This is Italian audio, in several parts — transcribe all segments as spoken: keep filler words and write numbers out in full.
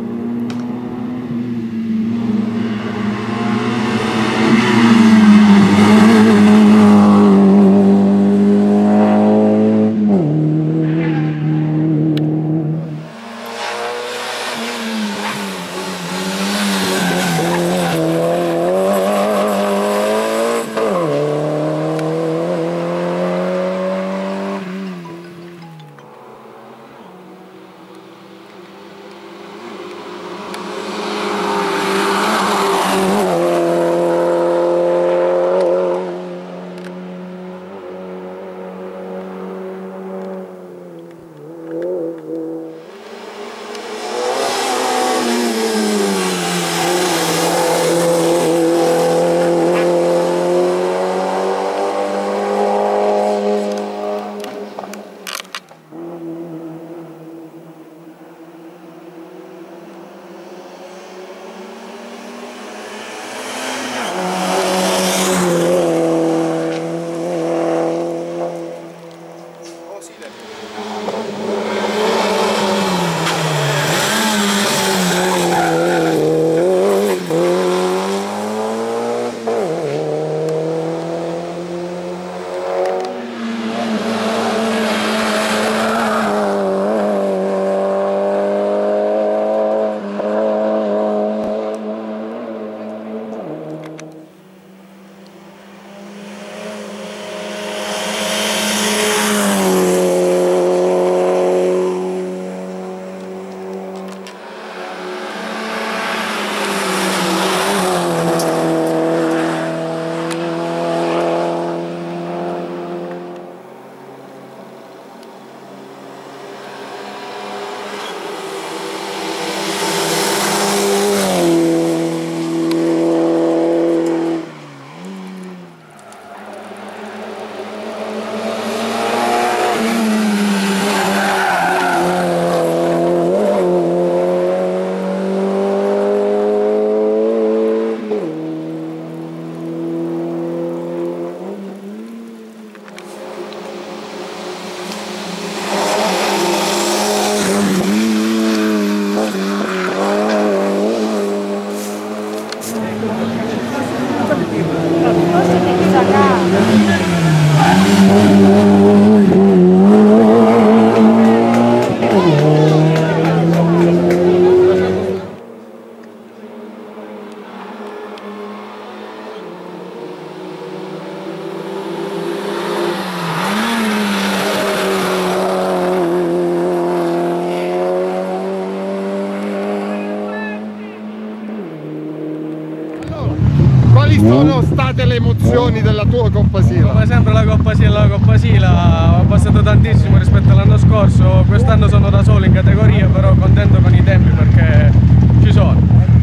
Quali sono state le emozioni della tua Coppa Sila? Come sempre la Coppa Sila, la Coppa Sila, ho abbassato tantissimo rispetto all'anno scorso, quest'anno sono da solo in categoria, però contento con i tempi perché ci sono.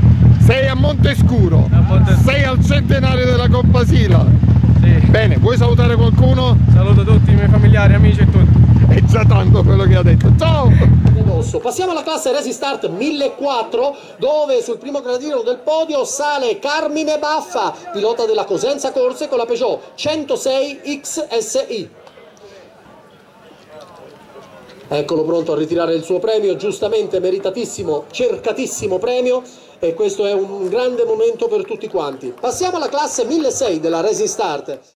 Sei a Montescuro, A Montes... sei al centenario della Coppa Sila. Sì. Bene, vuoi salutare qualcuno? Saluto tutti i miei familiari, amici e tutti. È già tanto quello che ha detto, ciao! Passiamo alla classe Resistart millequattrocento, dove sul primo gradino del podio sale Carmine Baffa, pilota della Cosenza Corse con la Peugeot centosei X S I. Eccolo pronto a ritirare il suo premio, giustamente meritatissimo, cercatissimo premio, e questo è un grande momento per tutti quanti. Passiamo alla classe milleseicento della Resistart.